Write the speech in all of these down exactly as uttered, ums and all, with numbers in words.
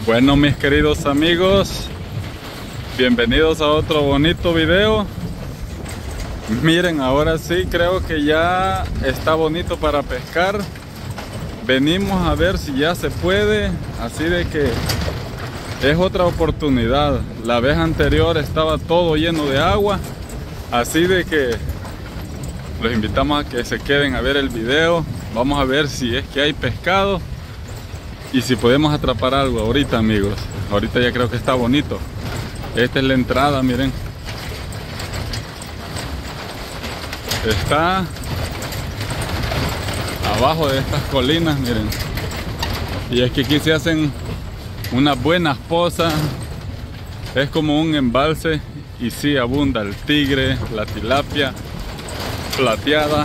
Bueno, mis queridos amigos, bienvenidos a otro bonito video. Miren, ahora sí creo que ya está bonito para pescar. Venimos a ver si ya se puede, así de que es otra oportunidad. La vez anterior estaba todo lleno de agua, así de que los invitamos a que se queden a ver el video. Vamos a ver si es que hay pescado y si podemos atrapar algo ahorita, amigos. Ahorita ya creo que está bonito. Esta es la entrada, miren. Está abajo de estas colinas, miren. Y es que aquí se hacen unas buenas pozas. Es como un embalse y sí abunda el tigre, la tilapia plateada.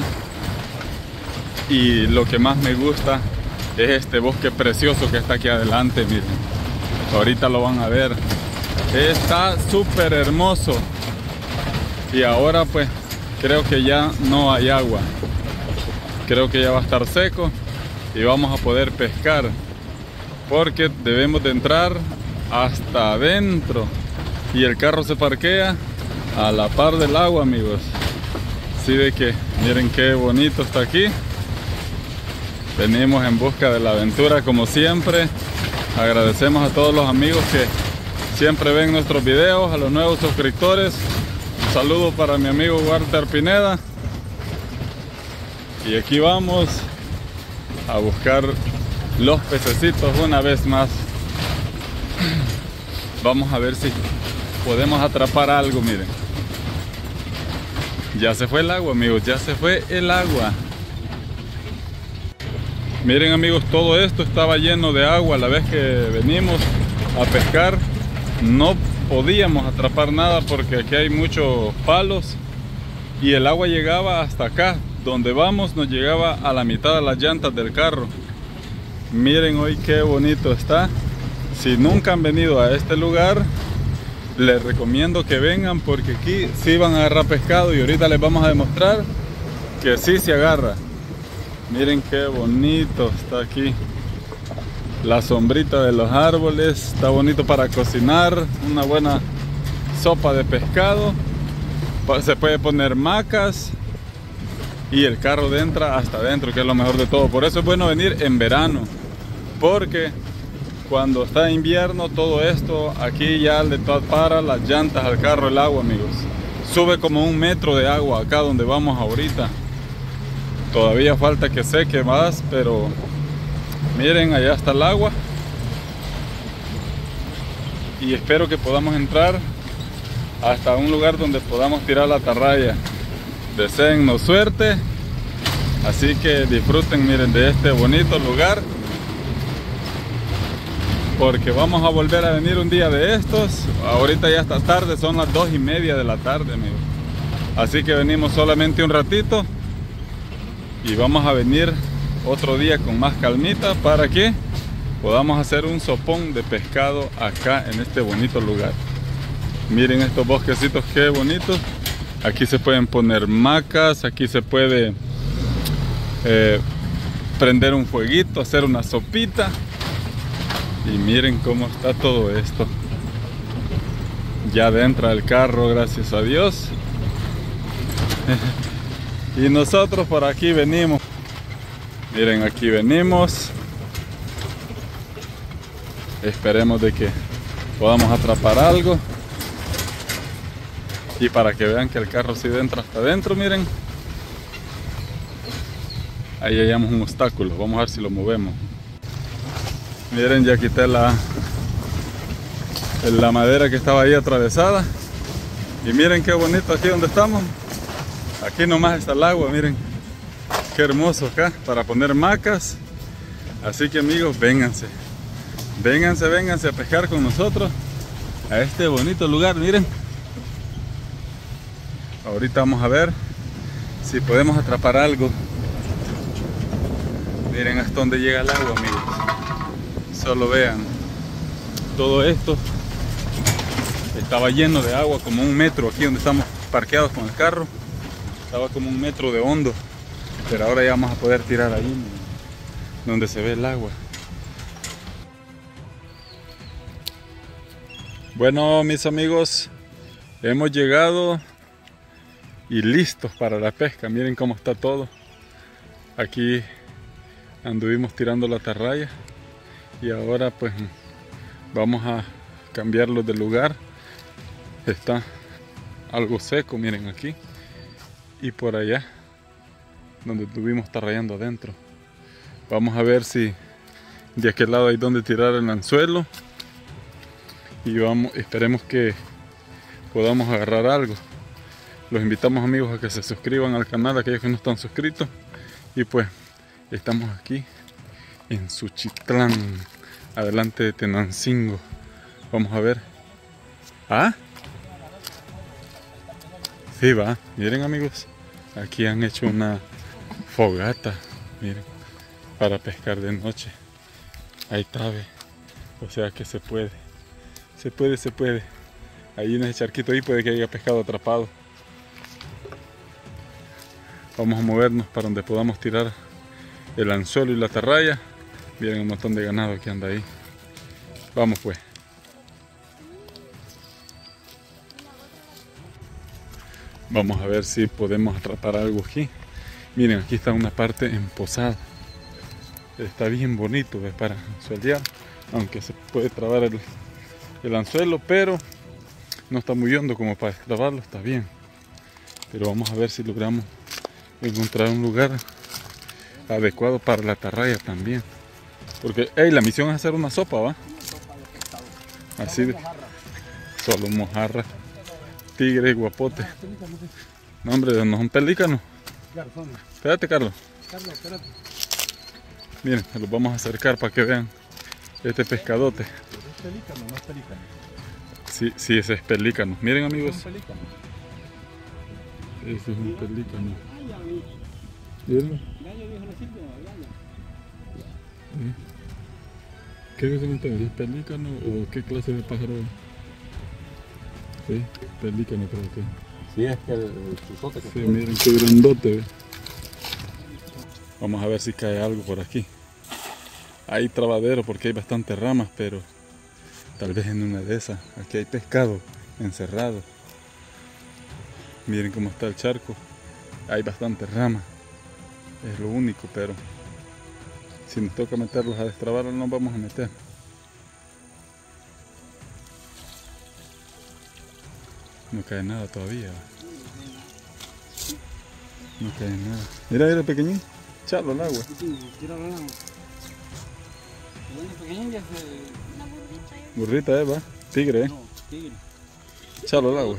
Y lo que más me gusta es este bosque precioso que está aquí adelante, miren. Ahorita lo van a ver. Está súper hermoso. Y ahora pues creo que ya no hay agua. Creo que ya va a estar seco y vamos a poder pescar, porque debemos de entrar hasta adentro y el carro se parquea a la par del agua, amigos. Así de que miren qué bonito está aquí. Venimos en busca de la aventura como siempre. Agradecemos a todos los amigos que siempre ven nuestros videos, a los nuevos suscriptores. Un saludo para mi amigo Walter Pineda. Y aquí vamos a buscar los pececitos una vez más. Vamos a ver si podemos atrapar algo, miren. Ya se fue el agua, amigos, ya se fue el agua. Miren, amigos, todo esto estaba lleno de agua. La vez que venimos a pescar no podíamos atrapar nada porque aquí hay muchos palos y el agua llegaba hasta acá. Donde vamos nos llegaba a la mitad de las llantas del carro. Miren hoy qué bonito está. Si nunca han venido a este lugar, les recomiendo que vengan, porque aquí sí van a agarrar pescado y ahorita les vamos a demostrar que sí se agarra. Miren qué bonito está aquí. La sombrita de los árboles. Está bonito para cocinar. Una buena sopa de pescado. Se puede poner macas. Y el carro entra hasta adentro, que es lo mejor de todo. Por eso es bueno venir en verano, porque cuando está invierno todo esto aquí ya le para las llantas al carro el agua, amigos. Sube como un metro de agua acá donde vamos ahorita. Todavía falta que seque más, pero miren, allá está el agua. Y espero que podamos entrar hasta un lugar donde podamos tirar la atarraya. Deseennos suerte, así que disfruten, miren, de este bonito lugar, porque vamos a volver a venir un día de estos. Ahorita ya está tarde, son las dos y media de la tarde, amigos. Así que venimos solamente un ratito y vamos a venir otro día con más calmita para que podamos hacer un sopón de pescado acá en este bonito lugar. Miren estos bosquecitos, qué bonitos. Aquí se pueden poner macas, aquí se puede eh, prender un fueguito, hacer una sopita. Y miren cómo está todo esto. Ya dentro del carro, gracias a Dios. Y nosotros por aquí venimos. Miren, aquí venimos. Esperemos de que podamos atrapar algo. Y para que vean que el carro sí entra hasta adentro, miren. Ahí hallamos un obstáculo. Vamos a ver si lo movemos. Miren, ya quité la, la madera que estaba ahí atravesada. Y miren qué bonito aquí donde estamos. Aquí nomás está el agua, miren. Qué hermoso acá para poner macas. Así que, amigos, vénganse. Vénganse, vénganse a pescar con nosotros a este bonito lugar, miren. Ahorita vamos a ver si podemos atrapar algo. Miren hasta dónde llega el agua, amigos. Solo vean. Todo esto estaba lleno de agua, como un metro aquí donde estamos parqueados con el carro. Estaba como un metro de hondo. Pero ahora ya vamos a poder tirar ahí donde se ve el agua. Bueno, mis amigos, hemos llegado y listos para la pesca. Miren cómo está todo. Aquí anduvimos tirando la atarraya y ahora pues vamos a cambiarlo de lugar. Está algo seco, miren aquí, y por allá donde estuvimos atarrayando adentro. Vamos a ver si de aquel lado hay donde tirar el anzuelo y vamos, esperemos que podamos agarrar algo. Los invitamos, amigos, a que se suscriban al canal, aquellos que no están suscritos. Y pues estamos aquí en Suchitlán, adelante de Tenancingo. Vamos a ver. ¿Ah? Sí, va. Miren, amigos, aquí han hecho una fogata, miren, para pescar de noche. Ahí está, ve. O sea que se puede. Se puede, se puede. Ahí en ese charquito ahí puede que haya pescado atrapado. Vamos a movernos para donde podamos tirar el anzuelo y la atarraya. Miren un montón de ganado que anda ahí. Vamos pues. Vamos a ver si podemos atrapar algo aquí. Miren, aquí está una parte emposada. Está bien bonito, ¿ves? Para anzuelear. Aunque se puede trabar el, el anzuelo, pero no está muy hondo como para trabarlo. Está bien. Pero vamos a ver si logramos encontrar un lugar adecuado para la atarraya también. Porque hey, la misión es hacer una sopa, ¿va? Así de... Solo mojarra. Tigre, guapote. No, hombre, no es un pelícano. Espérate, Carlos. Carlos, espérate. Miren, los vamos a acercar para que vean este pescadote. ¿Es pelícano o no es pelícano? Sí, sí, ese es pelícano. Miren, amigos. ¿Es un pelícano? Ese es un pelícano. ¿Vieron? ¿Qué dicen ustedes? ¿Es pelícano o qué clase de pájaro es? Sí, pelícano creo que. Sí, es que el, el chuzote que sí, miren qué grandote. ¿Ve? Vamos a ver si cae algo por aquí. Hay trabadero porque hay bastantes ramas, pero tal vez en una de esas. Aquí hay pescado encerrado. Miren cómo está el charco. Hay bastantes ramas. Es lo único, pero si nos toca meterlos a destrabar, no nos vamos a meter. No cae nada todavía. No cae nada. Mira, mira, pequeñín. Echalo al agua. Tíralo al agua. Pequeñín ya se... Burrita, eh, va. Tigre, eh. No, tigre. Echalo al agua.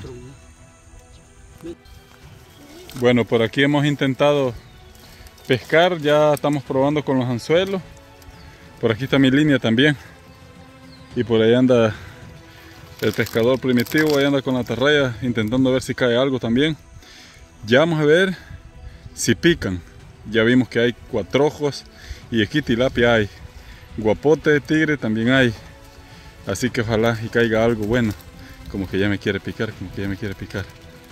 Bueno, por aquí hemos intentado pescar. Ya estamos probando con los anzuelos. Por aquí está mi línea también. Y por ahí anda el pescador primitivo, ahí anda con la atarraya intentando ver si cae algo también. Ya vamos a ver si pican. Ya vimos que hay cuatrojos y aquí tilapia hay. Guapote, tigre también hay. Así que ojalá y caiga algo bueno. Como que ya me quiere picar, como que ya me quiere picar.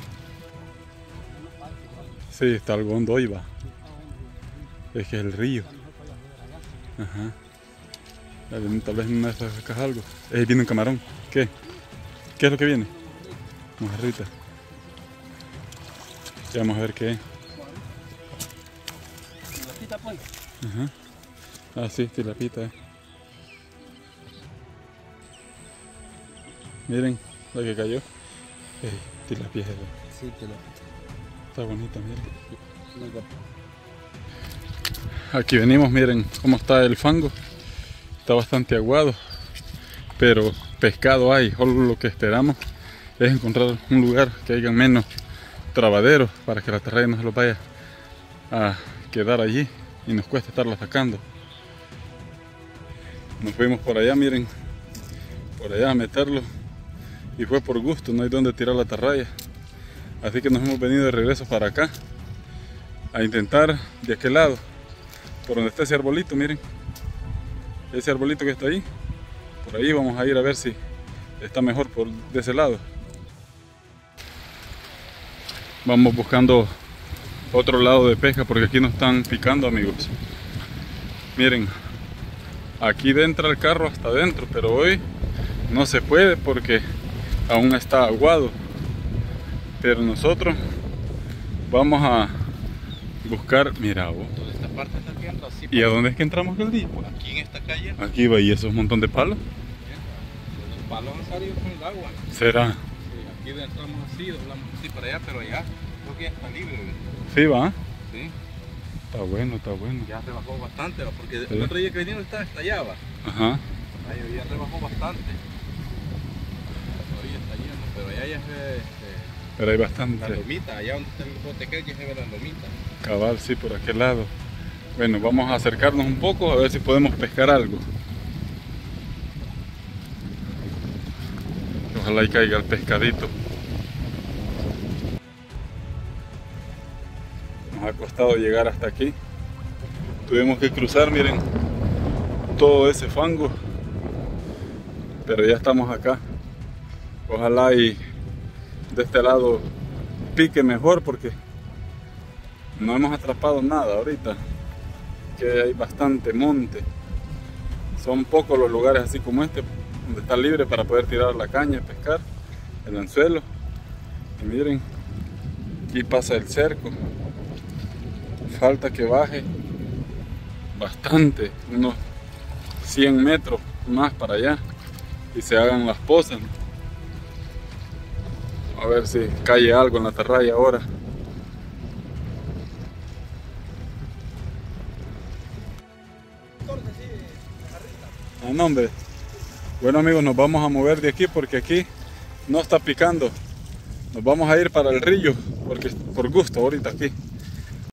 Sí, está algo hondo hoy, va. Es que es el río. Ajá. Tal vez en una de estas sacas algo. Eh, viene un camarón. ¿Qué? ¿Qué es lo que viene? Mojarrita. Ya vamos a ver qué es. Tilapita, pues. Ajá. Ah, sí, tilapita. Eh. Miren la que cayó. Hey, tilapia. Sí, tilapia. Está bonita, miren. Aquí venimos, miren cómo está el fango. Está bastante aguado, pero pescado hay. Solo lo que esperamos es encontrar un lugar que haya menos trabaderos para que la atarraya no se los vaya a quedar allí y nos cuesta estarla sacando. Nos fuimos por allá, miren, por allá a meterlo y fue por gusto, no hay donde tirar la atarraya. Así que nos hemos venido de regreso para acá a intentar de aquel lado, por donde está ese arbolito, miren. Ese arbolito que está ahí, por ahí vamos a ir a ver si está mejor por de ese lado. Vamos buscando otro lado de pesca porque aquí nos están picando, amigos. Miren, aquí entra el carro hasta adentro, pero hoy no se puede porque aún está aguado, pero nosotros vamos a buscar, mira vos. Toda esta parte está aquí entra así. ¿Y a dónde es que entramos el día? Aquí en esta calle. Aquí va, y esos montón de palos. Los palos han salido con el agua. ¿Será? Sí, aquí entramos así, doblamos así para allá, pero allá creo que ya está libre. Sí, va. Sí. Está bueno, está bueno. Ya rebajó bastante, ¿va? Porque Sí. el otro día que vinieron estaba estallaba. Ajá. Ahí ya rebajó bastante. Todavía está lleno, pero allá ya se ve este, Pero hay la bastante. lomita, allá donde está el bote que ya se ve la lomita. Cabal, sí, por aquel lado. Bueno, vamos a acercarnos un poco a ver si podemos pescar algo. Ojalá y caiga el pescadito. Nos ha costado llegar hasta aquí. Tuvimos que cruzar, miren, todo ese fango. Pero ya estamos acá. Ojalá y de este lado pique mejor porque no hemos atrapado nada ahorita. Que hay bastante monte. Son pocos los lugares así como este donde está libre para poder tirar la caña y pescar el anzuelo. Y miren, aquí pasa el cerco. Falta que baje bastante, unos cien metros más para allá y se hagan las pozas. A ver si cae algo en la atarraya ahora. Ah, no, hombre. Bueno, amigos, nos vamos a mover de aquí porque aquí no está picando. Nos vamos a ir para el río porque por gusto ahorita aquí.